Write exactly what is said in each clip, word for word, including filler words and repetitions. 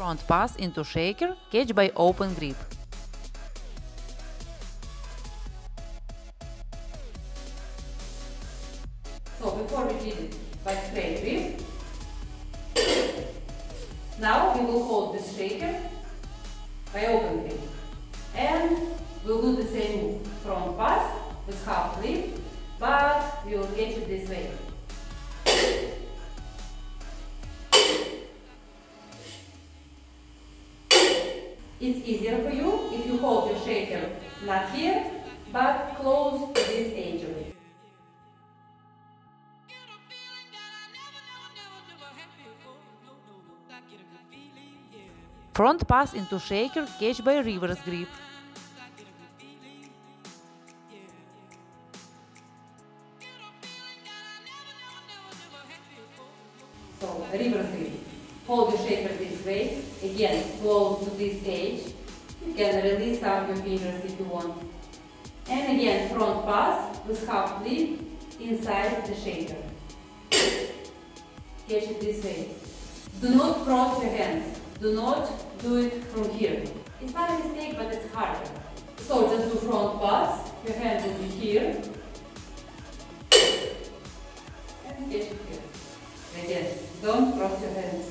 Front pass into shaker, catch by open grip. So before we did it by straight grip, now we will hold this shaker by open grip. And we'll do the same move. Front pass with half flip, but we will catch it this way. It's easier for you if you hold your shaker not here, but close to this edge of it. Front pass into shaker, catch by reverse grip. So, reverse grip. Hold your shaker this way, again close to this edge. You can release out your fingers if you want. And again front pass with half flip inside the shaker. Catch it this way. Do not cross your hands. Do not do it from here. It's not a mistake, but it's harder. So just do front pass, your hand will be here. And catch it here. Again, don't cross your hands.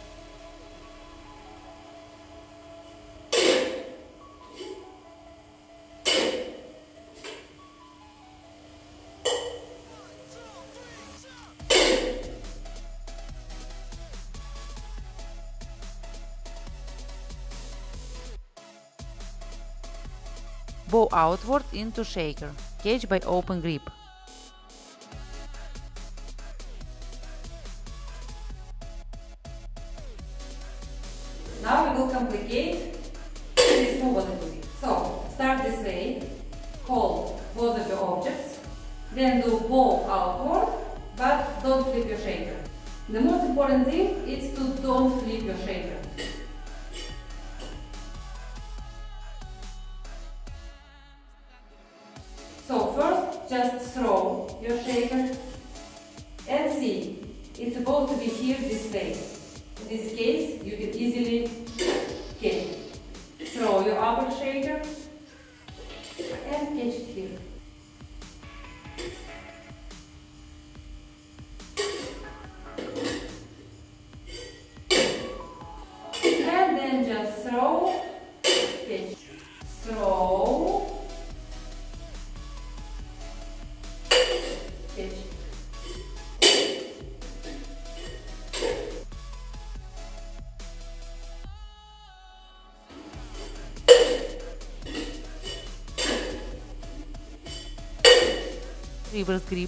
Bow outward into shaker, catch by open grip. Now we will complicate this move a little bit. So, start this way, hold both of your objects, then do bow outward, but don't flip your shaker. The most important thing is to don't flip your shaker. So first, just throw your shaker and see, it's supposed to be here this way. In this case, you can easily catch it. Throw your upper shaker and catch it here. And then just throw, catch, throw, catch. Reverse grip.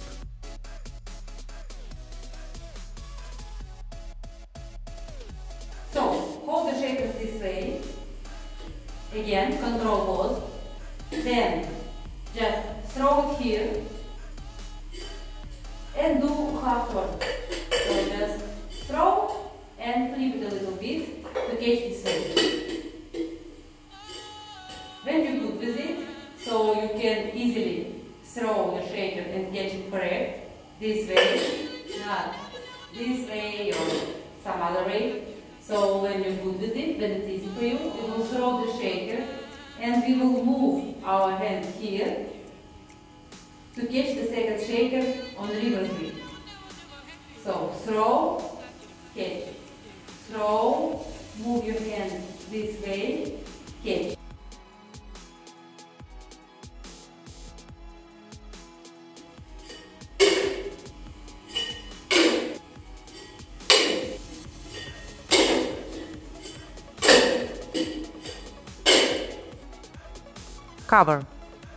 So, hold the shaker this way. Again, control both. Then, just throw it here. And do half turn. So, just throw and flip it a little bit to catch this way. When you're good with it, so you can easily throw your shaker and catch it correct, this way, not this way or some other way. So when you're good with it, when it's easy for you, we will throw the shaker and we will move our hand here to catch the second shaker on the reverse grip. So throw, catch, throw, move your hand this way, catch. Cover.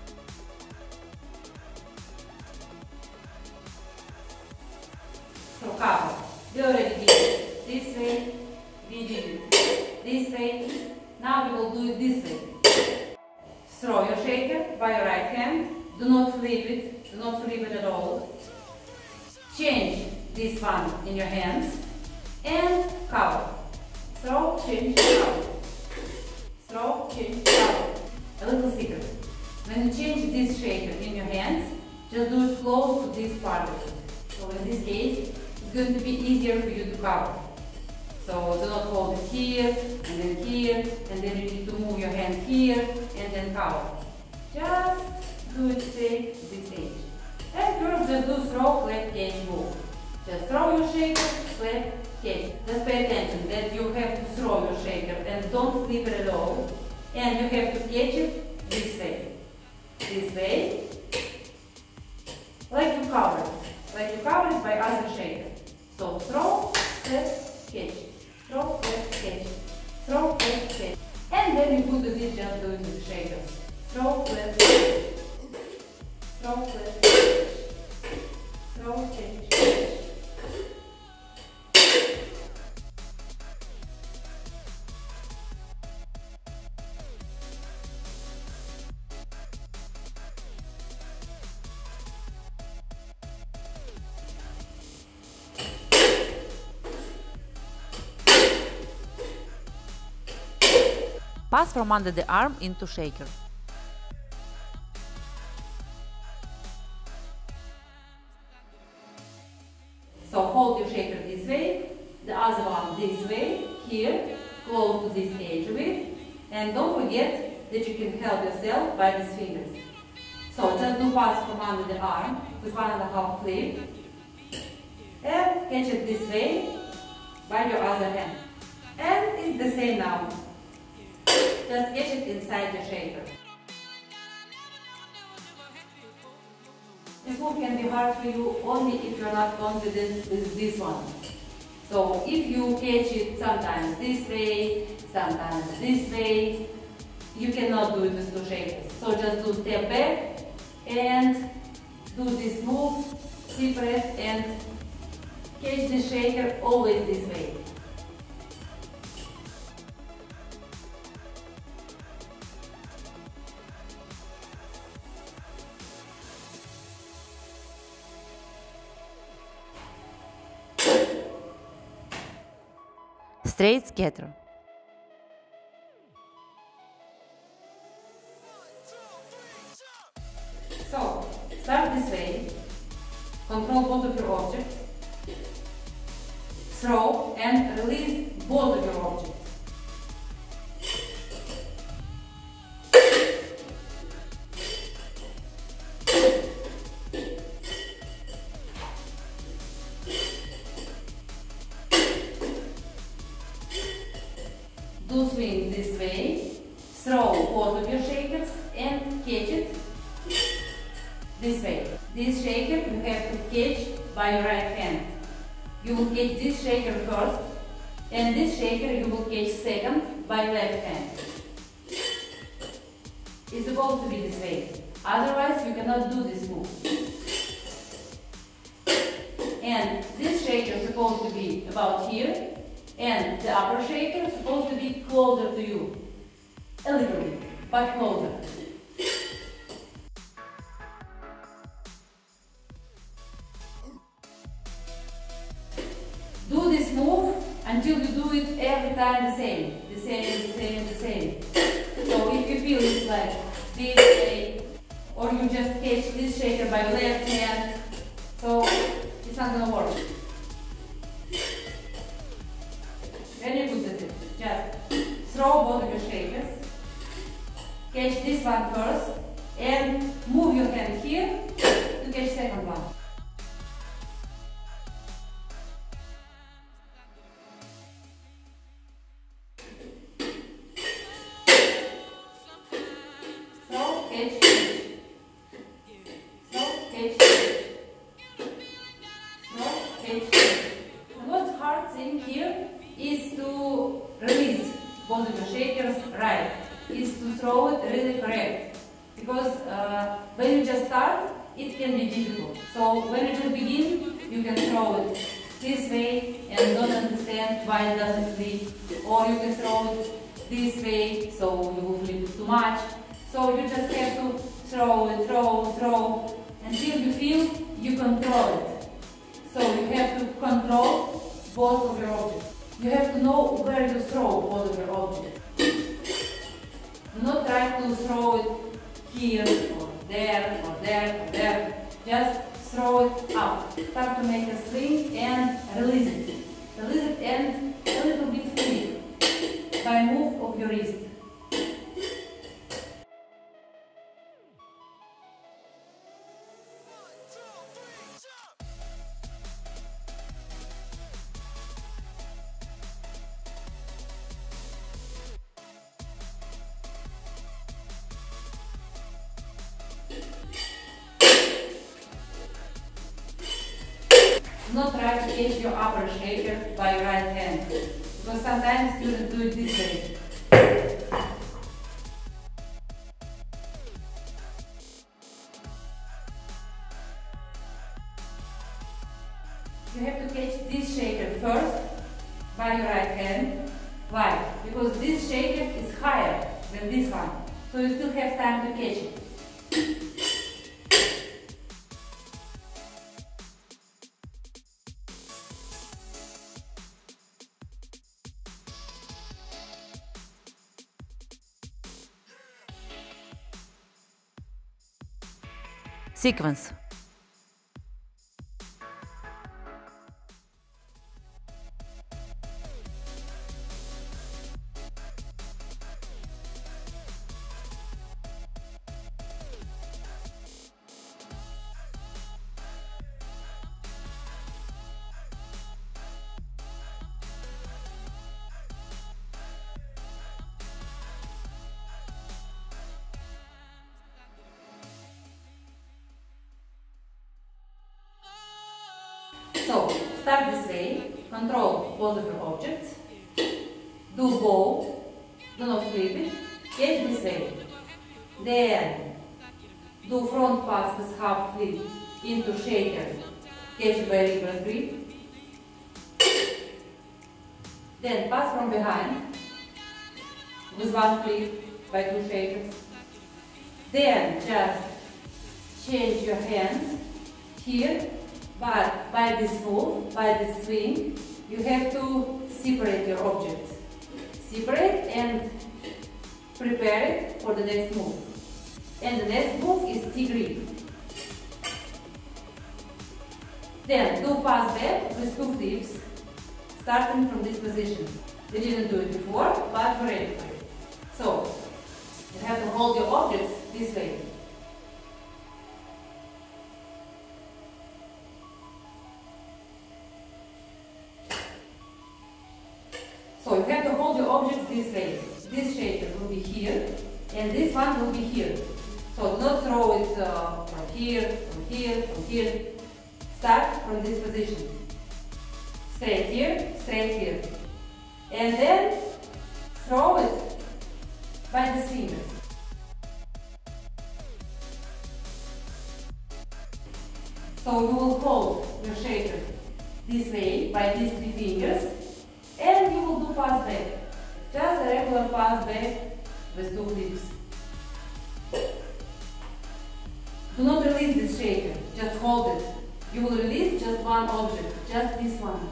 So cover. We already did it this way, we did it this way, now we will do it this way. Throw your shaker by your right hand, do not flip it, do not flip it at all. Change this one in your hands and cover. Throw, change, cover. Throw, change, cover. A little secret. When you change this shaker in your hands, just do it close to this part of it. So in this case, it's going to be easier for you to cover. So do not hold it here, and then here, and then you need to move your hand here, and then cover. Just do it straight this edge. And first just do throw, clap, catch, move. Just throw your shaker, clap, catch. Just pay attention that you have to throw your shaker and don't flip it at all. And you have to catch it this way. This way. Like you cover it. Like you cover it by other shaker. So throw, clap, catch. Throw, clap, catch. Throw, clap, catch. And then you put the zip just doing the shakers. Throw, clap, catch. Throw, clap, catch. Throw, catch, catch. Pass from under the arm into shaker. So hold your shaker this way, the other one this way, here, close to this edge of it, and don't forget that you can help yourself by these fingers. So just do pass from under the arm with one and a half flip, and catch it this way by your other hand. And it's the same now. Just catch it inside the shaker. This move can be hard for you only if you are not confident with this one. So if you catch it sometimes this way, sometimes this way, you cannot do it with two shakers. So just do step back and do this move, separate, and catch the shaker always this way. Straight scatter. So, start this way, control both of your objects, throw and release both of your objects. Do swing this way, throw both of your shakers and catch it this way. This shaker you have to catch by your right hand. You will catch this shaker first, and this shaker you will catch second by left hand. It's supposed to be this way, otherwise you cannot do this move. And this shaker is supposed to be about here, and the upper shaker is supposed to be closer to you. A little bit, but closer. Do this move until you do it every time the same. The same, the same, the same. So if you feel it's like this way, or you just catch this shaker by left hand, so it's not gonna work. Very good at it. Just throw both of your shakers, catch this one first, and move your hand here to catch second one. Throw, catch, catch. Throw, catch, catch. Throw, catch, catch. The most hard thing here is to release both of your shakers right, is to throw it really correct, because uh, when you just start it can be difficult. So when you just begin you can throw it this way and don't understand why it doesn't flip, or you can throw it this way so you will flip too much. So you just have to throw it, throw, throw until you feel you control it. So you have to control both of your objects. You have to know where to throw both of your objects. Do not try to throw it here or there or there or there. Just throw it up. Start to make a swing and release it. Release it and a little by move of your wrist. Do not try to catch your upper shaker by your right hand, because sometimes students do it this way. You have to catch this shaker first by your right hand. Why? Because this shaker is higher than this one, so you still have time to catch it. Sequence. So, start this way, control both of your objects, do bow, do not flip it, catch this way, then do front pass with half flip into shaker, catch by reverse grip, then pass from behind with one flip by two shakers, then just change your hands here. But by this move, by this swing, you have to separate your objects. Separate and prepare it for the next move. And the next move is T-grip. Then do pass back with two flips, starting from this position. We didn't do it before, but we're ready for it. So, you have to hold your objects this way. So you have to hold your objects this way. This shaker will be here, and this one will be here. So do not throw it uh, from here, from here, from here. Start from this position. Straight here, straight here. And then throw it by the fingers. So you will hold your shaker this way by these three fingers. And you will do pass back. Just a regular pass back with two flips. Do not release this shaker, just hold it. You will release just one object, just this one.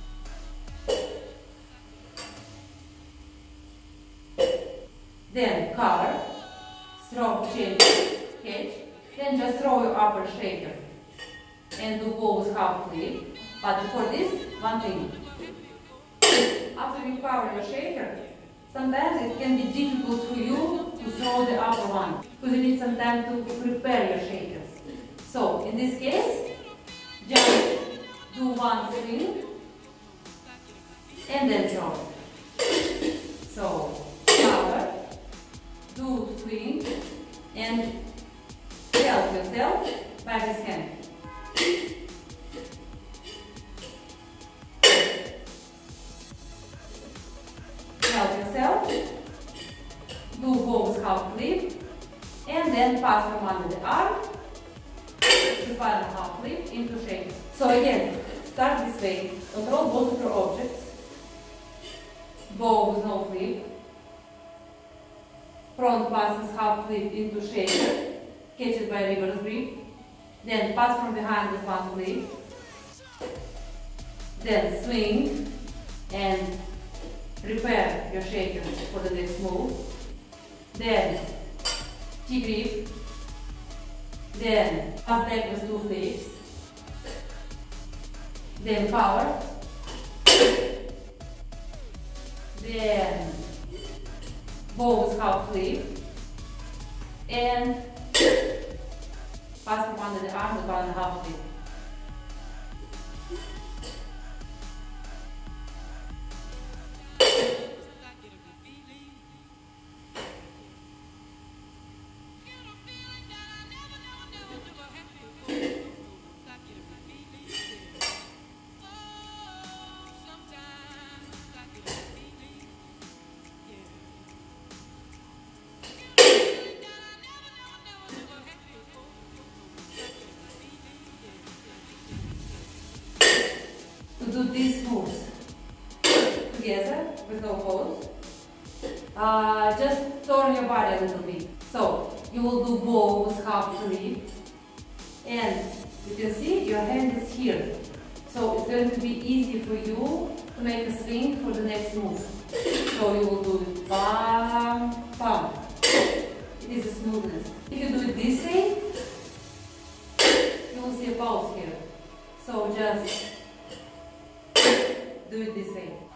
Then cover, throw, change, catch. Then just throw your upper shaker and do bow with half flip. But before this, one thing. After you cover your shaker, sometimes it can be difficult for you to throw the upper one, because you need some time to prepare your shakers. So, in this case, just do one swing and then throw. So, cover, do swing and help yourself by this hand. Help yourself, do both half flip, and then pass from under the arm to final half flip into shaker. So again, start this way, control both of your objects, bow with no flip, front pass with half flip into shaker, catch it by reverse grip, then pass from behind with one flip, then swing and prepare your shaker for the next move, then T-grip, then pass back with two flips, then power, then bow with half flip, and pass from under the arm with one and a half flip. To do these moves together with no pause, uh, just turn your body a little bit. So you will do bow with half flip, and you can see your hand is here. So it's going to be easy for you to make a swing for the next move. So you will do it bam, bam. It is a smoothness. If you do it this way, you will see a pause here. So just do it this way.